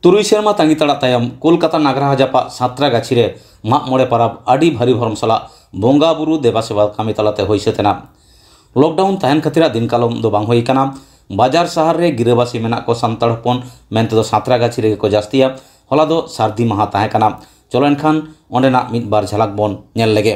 तुरुई सेरमा तांगी तड़ा तायम कोलकाता नागरा जापा सातरागाछी रे माग मोड़े परब आडी भारी भरम सला बोंगा बुरु देवा सेवा कामी तलाते होइसे तेना लॉकडाउन तहन खातिर दिन कालम दो बांग होई काना बाजार शहर रे गिरबासी मेना को सांताड़ हपन मेनते दो सातरागाछी रे को जास्तिया होला दो सार्दी महा ताहे काना चलो एनखान ओंडेना मिद बार झलक बोन नेल लेगे।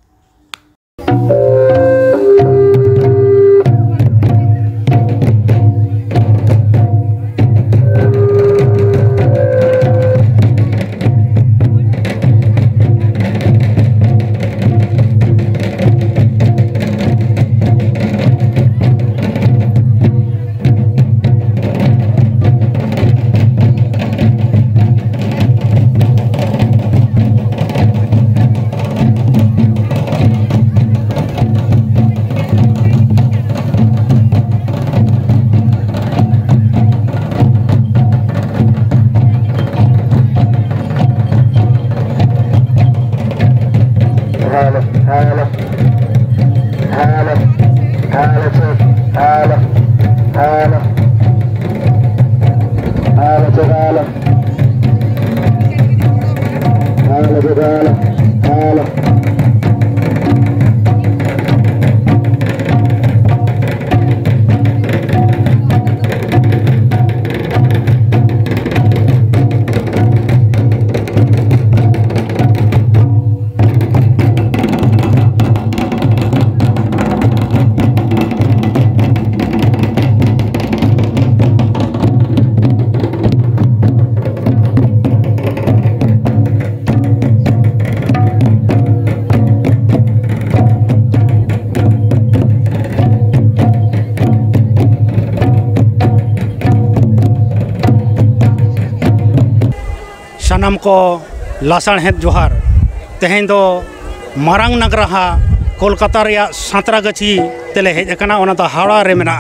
सानाम को लासाणहेद जोहार तेहें दो मारांग नगरहा कोलकाता रे सातरागाछी तेले हेज अकना ओना दो हावड़ा रे मेना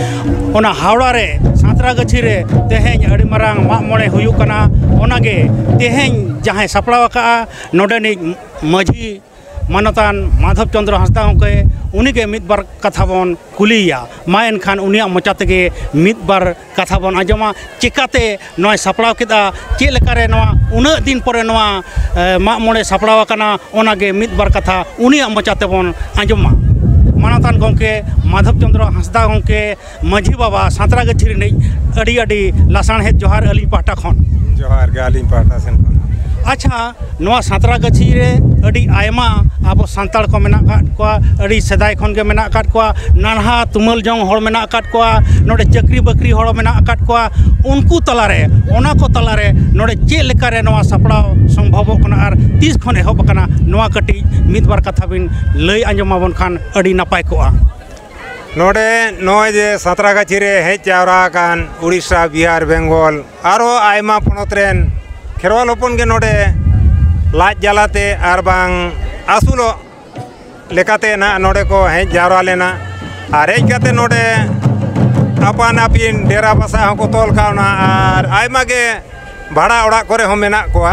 ओना हावड़ा रे सातरागाछी रे तेहें अड़ी मारांग माग मोड़े हुयु कना ओनागे तेहें जहां सपड़ाव का नोडेनी माझी मानतान माधव चंद्र हांसदा के उनीगे मिद बार कथा बन कुलिया मा एनखान उनिया मोचा तेगे मिद बार कथा बन आजमा चिकाते नय सपड़ाव केदा चे लेकारे नवा उना दिन परे नवा माग मोड़े सपड़ाव कना ओनागे मिद बार कथा उनिया मोचा ते बन आजमा मानतान गंके माधव चंद्र हांसदा गंके माझी बाबा सातरागाछी रे अड़ी अड़ी लासाणहेद जोहार अली पाटा खन जोहार गे अली पाटा सेन खन। अच्छा नवा सातरागाछी रे अड़ी आयमा आबो सांताड़ को मेना काट कोआ अड़ी सदाय खन के मेना काट कोआ नानहा तुमल जंग हर मेना काट कोआ नोडे चक्री बकरी हर मेना काट कोआ उनको तलारे ओना को तलारे नोडे चे लेकारे नवा सपड़ाव संभव कना आर 30 खन एहब कना नवा कटी मिद बार कथा बिन लई आंजमाबन खान अड़ी नपाय कोआ। नोडे नय जे सातरागाछी रे हेज जावरा कान उड़ीसा बिहार बेंगल आरो आयमा पनत रेन खेरवाल हपन के नोडे लाज जालाते आर बांग आसुलो लेकाते ना नोडे को हेज जावरा लेना आर हेज काते नोडे आपान आपिन डेरा बसा हको तोल कावना आर आयमा के भाड़ा ओड़ा करे हो मेना कोआ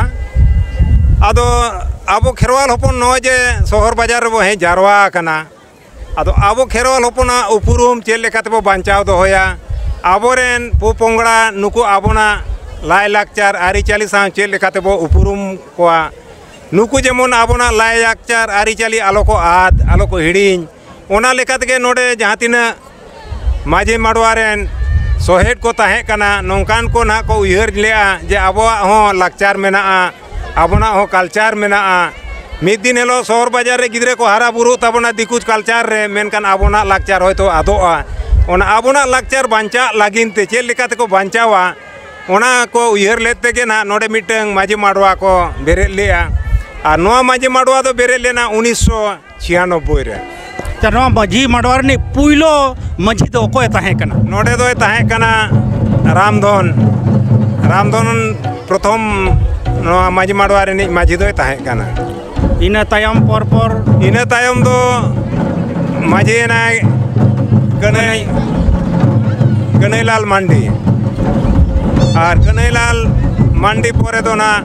आदो आबो खेरवाल हपन नय जे शहर बाजार रे हेज जारवा कना आदो आबो खेरवाल हपना उपुरुम चे लेकाते बो बांचाव दोहोया आबोरेन पोपोंगड़ा नुकु आबोना लाई लाकचार आरिचाली सां चे लेकाते बो उपुरुम कोआ नुकु जेमन आबोना लाई लाकचार आरिचाली आलो को आद आलो को हिड़िñ ओना लेकाते के नोडे जहां तिना माझी माडवारेन सोहेड को ताहे कना नोंकान को ना को उयहर लेआ जे आबोआ हो लाकचार मेना आबोना हो कल्चर मेना मिद दिन हेलो शहर बाजार रे गिदरे को हारा बुरु ताबोना दिकुज कल्चर रे मेनकान आबोना लाकचार होयतो आदोआ ओना आबोना लाकचार बांचा लागिनते चे लेकाते को बांचावा ओना को उयहर लेते के ना नोडे मिटंग माझी माडवा को बेरे लेआ और नोआ माझी माडवा दो बेरे लेना 1996 रे त नोआ माझी माडवा रे पुइलो माझी दो को ताहे कना नोडे दो ताहे कना रामधन प्रथम नोआ माझी माडवा रे माझी दो ताहे कना इना तायम दो माझी ना गनईलाल मांडी और गनईलाल मांडी परे दो ना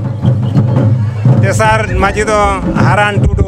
तेसार माझी दो हारान टुडू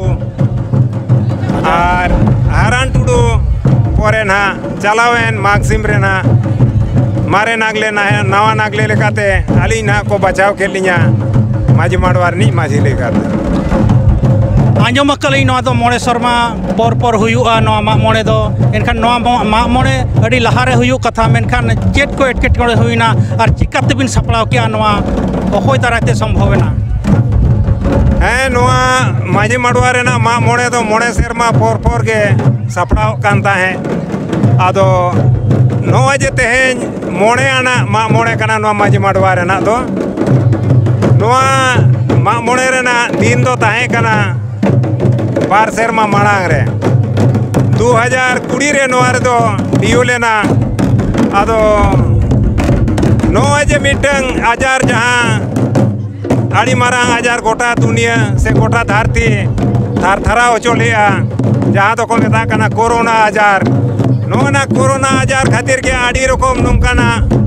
और हारान टुडू परे ना चलावेन मागसिम रे ना मारे नागले नवा नागले लेकाते अली ना को बचाव के लिया माझी माडवार नी माझी लेकाते आंजम अकल मोड़े शर्मा पर पर हुआ माग मोड़े दो एनखान माग मोड़े अड़ी लहारे हुई कथा मेनखान चेक को एटकेटोड़े हुईना और चिकाते बिन सपड़ाव किया अखोय दारायते संभवना हैं नोआ माझी माडवार ना माग मोड़े दो मोड़े सेरमा पर के सपड़ाव कांता है आदो नोआ जे तेहेñ मोड़े आना माग मोड़े कना नोआ माझी माडवार ना दो नोआ माग मोड़े रेना दिन दो ताहे कना बार सेरमा माड़ांग रे 2020 रे नोआ रे दो दियो लेना आदो नोआ जे मिटंग आजार जहां आड़ी मारांग आजार गोटा दुनिया से गोटा धरती थार थारा ओचोलिया जहां तो को मेता कना कोरोना आजार नोना कोरोना आजार खातिर के आड़ी रकम नोंकाना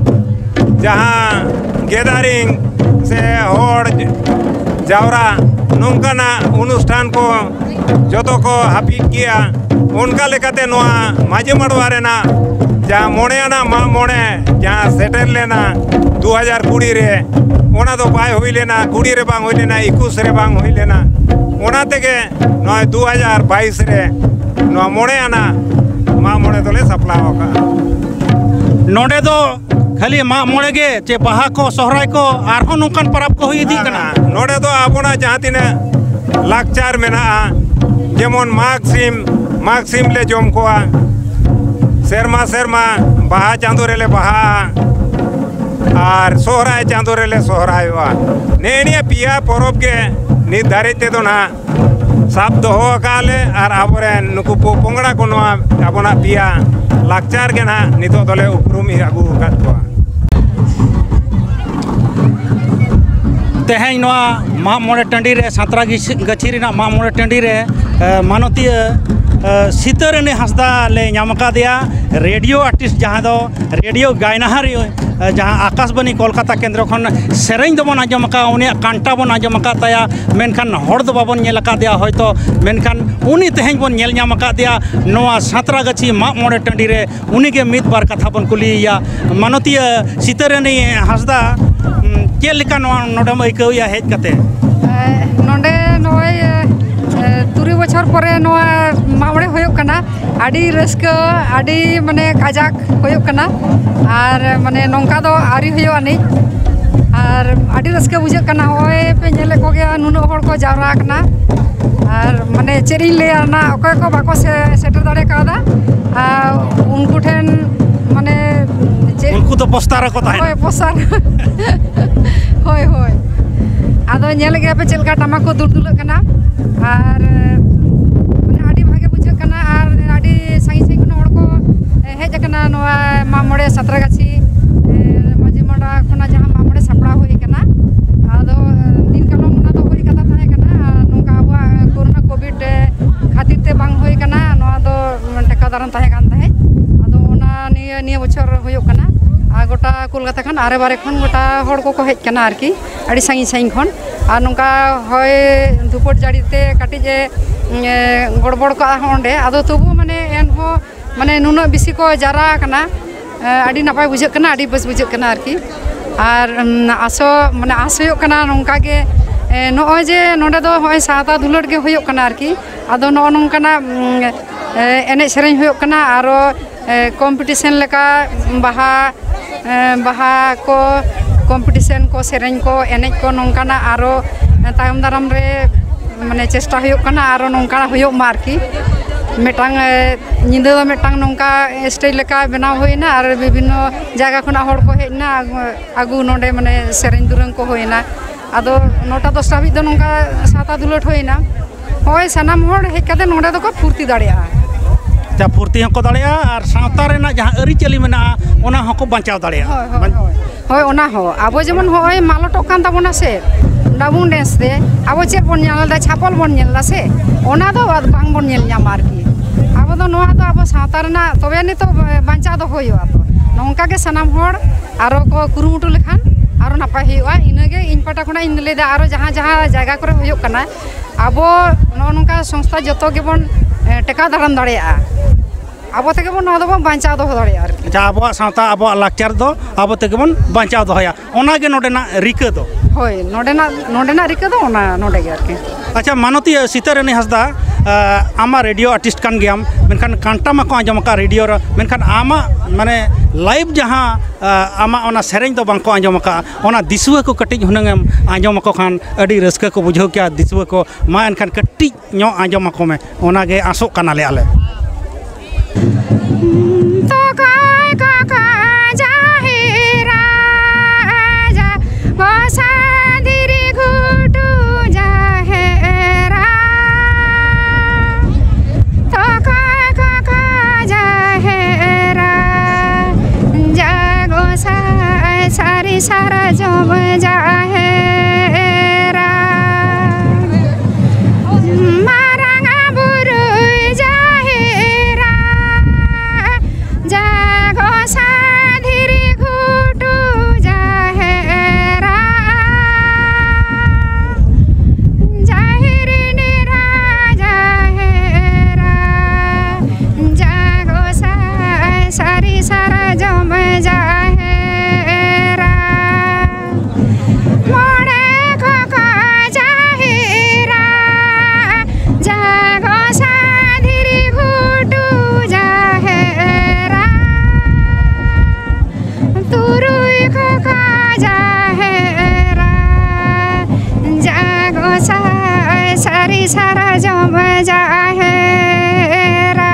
जहां गैदरिंग से होड़ जावरा नोंकाना अनुष्ठान को जोतो को हापिक किया उनका लेकाते नोआ माझी माडवार ना जहां मोड़े आना मा मोड़े जहां सेटर लेना 2020 रे ओना तो बाय हुई लेना 20 रे बांग हुई लेना 21 रे बांग हुई लेना ओना तेगे नोय 2022 रे नोआ मोड़े आना मा मोड़े दोले सपलाव का नोडे दो खाली माग मोड़े गे चे बाहा को सोहराय को आरहों नोकान परब को हुई दी कना नोडे दो आबोना जहां तिना लाकचार मेना जेमन माग सिम ले जम कोआ सेरमा सेरमा बाहा चांदो रेले बाहा और सोहराय चांदो रेले सोहरायवा नेनिया पिया परब के निर्धारित ते दो ना साब दोहो काले और आबोरेन नुकु पोंगड़ा को नोआ आबोना पिया लाकचार के ना नितो दोले उपरुम आगु कात को तेहेñ माग मोड़े टंडी रे सातरा गछी रेना माग मोड़े टंडी रे मानतीय सीतारानी हांसदा ले नाम कादिया रेडियो आर्टिस्ट जहां दो रेडियो गायनाहारी जहां आकाशबाणी कोलकाता केंद्र खन सेरेñ दो बन आंजम का उनी कांटा बन आंजम का ताया मेनखान हर दो बाबन नेल कादिया होयतो मेनखान उनी तेहेñ बन नेल नाम कादिया नोआ सातरा गछी माग मोड़े टंडी रे उनी के मिद बार कथा बन कुलिया मानतीय सीतारानी हांसदा चे लेका नोडम आइकौया हेज कते नोडे नोय 3 बछर परे नोआ मामड़े होयोग कना आडी रस्का आडी माने काजाक होयोग कना और माने नोंका दो आरी होयो आनी और आडी रस्का बुझे कना होय पे नेले को गया नुनो हर को जावरा कना और माने चेरी ले ना ओकय को बाको सेटर दाड़े कादा उनको ठेन माने उनको तो पोस्टार को ताहे होय पोस्टार होय होय आदो नेले गया पे चलका टमा को दुलदुल कना और माने आडी भागे बुझे कना और आडी साई साई को हड़ को हेज कना नोआ मामोड़े सातरागाछी माझी माडा खना जहां मामोड़े सपड़ा होई कना आदो दिन कालो मना तो होई कथा थाहे कना नोका आबा कोरोना कोविड खातिर ते बांग होई कना नोआ दो टेका दारन थाहे कान थाहे आदो ओना निया बछर होयो कना आ गोटा कोलकाता खन आरे बारे खन गोटा हड़ को हेज कना आरकी आडी साई साई खन और नोका होय दुपट जाड़ीते काटी जे गड़बड़ का होंडे आदो तबु माने एन हो माने नुनो बिसी को जारा कना आडी नापाय बुझे कना आडी बस बुझे कना आरकी और आसो माने आस होयो कना नोंका गे नोय जे नोडे दो होय साता दुलट गे होयो कना आरकी आदो नो नोंकाना एने सेरेñ होयो कना आरो कॉम्पिटिशन लेका बाहा को कॉम्पिटिशन को सेरेñ को एनेज को नोंकाना आरो तायम दाराम रे माने चेष्टा होयो कना आरो नोंकाना होयो मारकी मेटांग निंदा दो मेटांग नोंका स्टेज लेका बनाव होइना और विभिन्न जायगा खना हड़ को हेजना आगु नोडे माने सेरेñ दुरंग को होइना आदो नोटा 10 हाबी दो नोंका साता दुलट होइना होय सनाम हड़ हेज कते नोडे दो को फुर्ती दाड़िया जा फुर्ती हको दाड़िया और सावता रेना जहां अरी चली मेना ओना हको बचाव दाड़िया होय ओना हो आबो जेमन होय मालटो कान ताबोना से डाबुन डेंस दे आबो चे बन नेल दा छापल बन नेल दा से ओना दो बांग बन नेल nya मारकी आबो दो नोआ दो आबो सावता रेना तबे नि तो बांचा दो होयो तो नोंका के सनाम हड़ आरो को कुरुमुटु लेखान आरो नापाय होयोआ इनगे इन पाटा खना इन लेदा आरो जहां जहां जायगा करे होयो कना आबो नो नोंका संस्था जतो के बन टेका दाराम दाड़िया abo tege bon no do bon banchao do hodare ar ᱡᱟ ᱟᱵᱚᱣᱟᱜ ᱥᱟᱶᱛᱟ ᱟᱵᱚᱣᱟᱜ ᱞᱟᱠᱪᱟᱨ ᱫᱚ ᱟᱵᱚ ᱛᱮᱜᱮ ᱵᱚᱱ ᱵᱟᱧᱪᱟᱣ ᱫᱚᱦᱚᱭᱟ ᱚᱱᱟᱜᱮ ᱱᱚᱰᱮᱱᱟᱜ ᱨᱤᱠᱟᱹ ᱫᱚ hoi nodena rika do ona node ge arke ᱟᱪᱪᱷᱟ ᱢᱟᱱᱚᱛᱤ ᱥᱤᱛᱟᱨᱟᱱᱤ ᱦᱟᱸᱥᱫᱟ ᱟᱢᱟ ᱨᱮᱰᱤᱭᱳ ᱟᱨᱴᱤᱥᱴ ᱠᱟᱱ ᱜᱮᱭᱟᱢ ᱢᱮᱱᱠᱷᱟᱱ ᱠᱟᱱᱴᱟ ᱢᱟᱠᱚ ᱟᱸᱡᱚᱢ ᱟᱠᱟᱫ ᱨᱮᱰᱤᱭᱳ ᱨᱮ ᱢᱮᱱᱠᱷᱟन ᱟᱢᱟᱜ ᱢᱟᱱᱮ ᱞᱟᱭᱤᱵᱷ ᱡᱟᱦᱟᱸ ᱟᱢᱟᱜ ᱚᱱᱟ ᱥᱮᱨᱮᱧ ᱫᱚ ᱵᱟᱝᱠᱚ ᱟᱸᱡᱚᱢ ᱟᱠᱟᱫ ᱚᱱᱟ ᱫᱤᱥᱩᱣᱟᱹ ᱠᱚ ᱠᱟᱹᱴᱤᱡ ᱦᱩᱱᱟᱹᱝ ᱮᱢ ᱟᱸᱡᱚᱢ ᱟᱠᱚ ᱠᱷᱟᱱ ᱟᱹᱰᱤ ᱨᱟᱹᱥᱠᱟᱹ ᱠᱚ ᱵᱩᱡᱷᱟᱹᱣ ᱠᱮᱭᱟ ᱫᱤᱥᱩᱣᱟᱹ ᱠᱚ ᱢᱟ ᱮᱱᱠᱷᱟन ᱠᱟᱹᱴᱤᱡ ᱧᱚᱜ ᱟᱸᱡᱚᱢ ᱟᱠᱚ ᱢᱮ ᱚᱱᱟᱜᱮ ᱟᱥᱚᱜ ᱠᱟᱱᱟᱞᱮ ᱟᱞᱮ सारा जम जाहेरा मारांगा बुरु जाहेरा जागो साधिरी घुटु जाहेरा जाहिरी निरा जाहेरा जागो सारी सारा जम जाहेरा सारा जम जाहेरा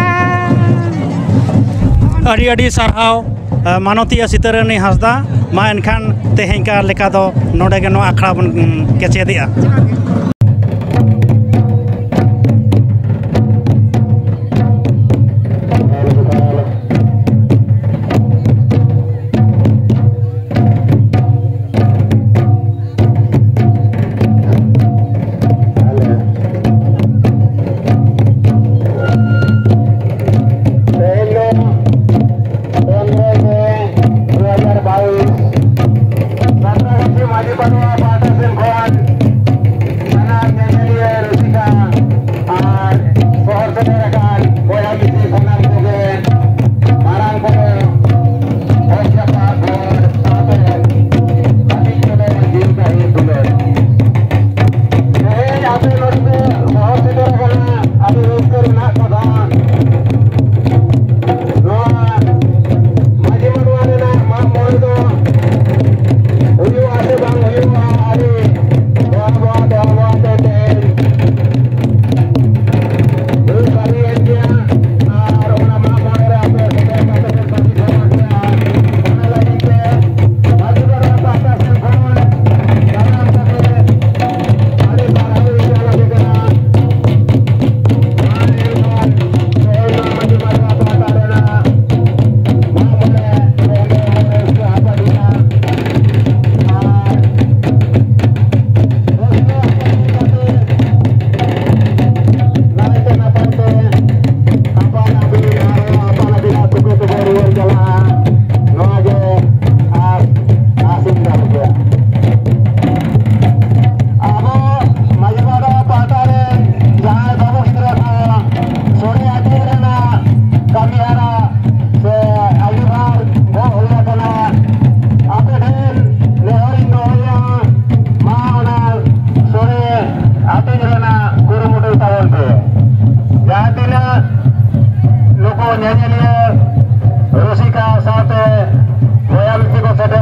ᱟᱹᱰᱤ ᱟᱹᱰᱤ ᱥᱟᱨᱦᱟᱣ ᱢᱟᱱᱚᱛᱤᱭᱟᱹ ᱥᱤᱛᱟᱨᱟᱱᱤ ᱦᱟᱸᱥᱫᱟ ᱢᱟ ᱮᱱᱠᱷᱟᱱ ᱛᱮᱦᱮᱧ ᱠᱟ ᱞᱮᱠᱟ ᱫᱚ ᱱᱚᱰᱮ ᱜᱮ ᱱᱚᱣᱟ ᱟᱠᱷᱲᱟ ᱵᱚᱱ ᱠᱮᱪᱮᱫᱮᱜᱼᱟ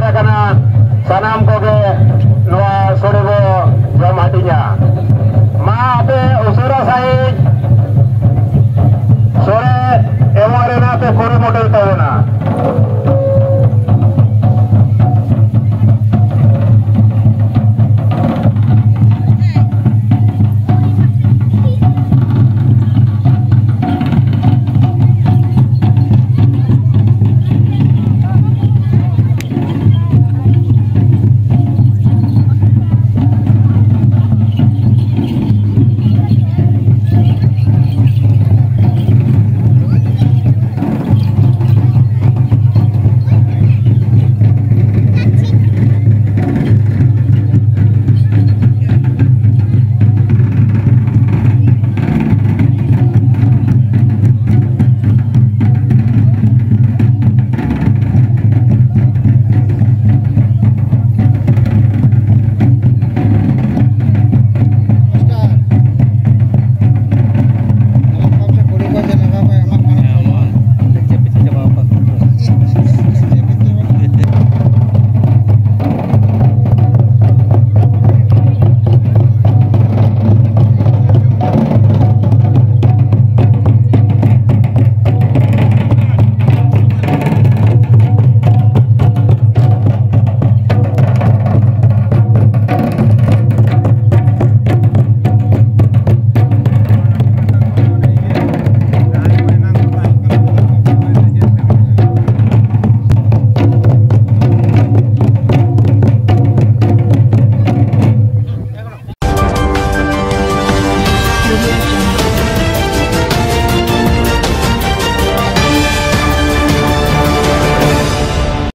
sanam koge noa sorebo jom hatinya